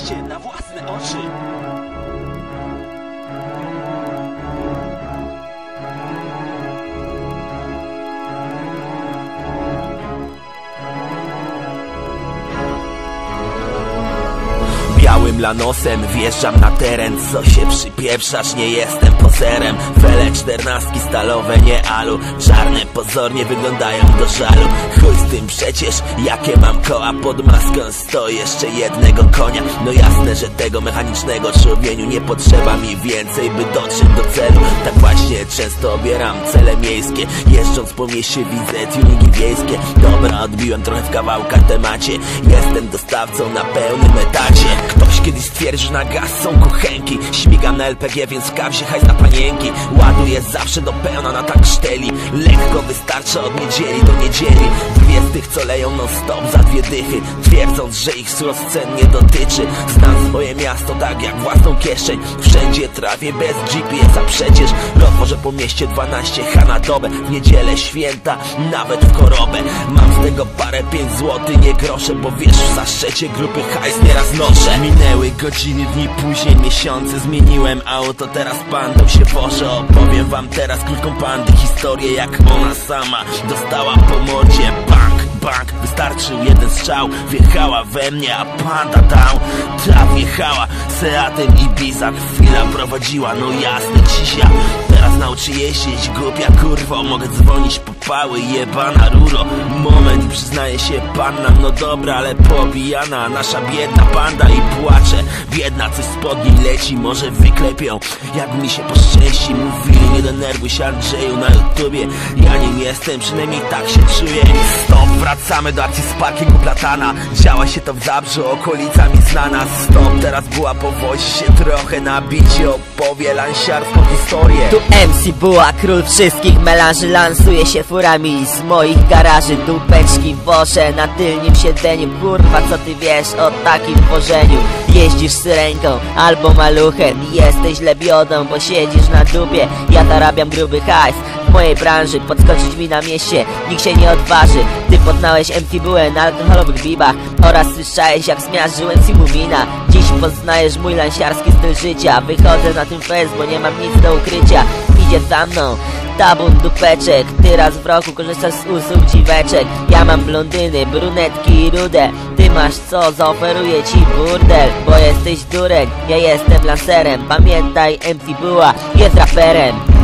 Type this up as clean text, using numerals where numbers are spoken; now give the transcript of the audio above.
Zobaczcie na własne oczy. Białym lanosem wjeżdżam na teren. Co się przypieprzasz, nie jestem poserem. Fele 14 stalowe, nie alu. Czarne pozornie wyglądają do żalu. Chuj z tym przecież, jakie mam koła. Pod maską stoi jeszcze jednego konia. No jasne, że tego mechanicznego człowieniu nie potrzeba mi więcej, by dotrzeć do celu. Tak właśnie często obieram cele miejskie. Jeżdżąc po mieście widzę tuningi wiejskie. Dobra, odbiłem trochę w kawałkach temacie. Jestem dostawcą na pełnym etacie. Ktoś kiedyś stwierdził, że na gaz są kuchenki. Śmigam na LPG, więc w kawzie hajs na panienki. Ładuję zawsze do pełna na tankszteli. Lekko wystarcza od niedzieli do niedzieli. Dwie z tych, co leją non stop za 2 dychy, twierdząc, że ich wzrost cen nie dotyczy. Znam swoje miasto tak jak własną kieszeń. Wszędzie trafię bez GPS-a przecież. Rozwożę po mieście 12 H na dobę. W niedzielę, święta, nawet w chorobę. Mam z tego parę 5 zł, nie grosze. Bo wiesz, w zaszczecie grupy hajs nieraz noszę. Minęły godziny, dni, później miesiące. Zmieniłem auto, teraz pandą się wożę. Opowiem wam teraz krótką pandy historię, jak ona sama dostała po mordzie. Bang, wystarczył jeden strzał. Wjechała we mnie, a panda down. Ta wjechała Seatem Ibiza. Chwila prowadziła, no jasne, cisia. Teraz nauczy jeździć, głupia kurwo. Mogę dzwonić po pały, jebana ruro. Moment, przyznaje się panna, no dobra, ale pobijana. Nasza biedna panda i płacze. Biedna, coś spod niej leci, może wyklepią. Jak mi się poszczęści, mówili, nie denerwuj się Andrzeju na YouTubie. Ja nim jestem, przynajmniej tak się czuję. Stop, wracamy do akcji z parkingu Platana. Działa się to w Zabrzu, okolica mi znana. Stop, teraz była powozi się trochę. Na bicie opowie lansiarską historię. Tu MC Buła, król wszystkich melanży. Lansuje się furami z moich garaży. Dupeczki wożę na tylnym siedzeniu. Kurwa, co ty wiesz o takim wożeniu? Jeździsz syrenką albo maluchem. Jesteś lebiodą, bo siedzisz na dupie. Ja zarabiam gruby hajs w mojej branży. Podskoczyć mi na mieście nikt się nie odważy. Ty poznałeś MC Bułę na alkoholowych bibach oraz słyszałeś, jak zmiażdżył MC Mumina. Dziś poznajesz mój lansiarski styl życia. Wychodzę na tym fest, bo nie mam nic do ukrycia. Idzie za mną tabun dupeczek. Ty raz w roku korzystasz z usług dziweczek. Ja mam blondyny, brunetki i rude. Ty masz co, zaoferuję ci burdel. Bo jesteś dureń, ja jestem lancerem. Pamiętaj, MC Buła jest raperem.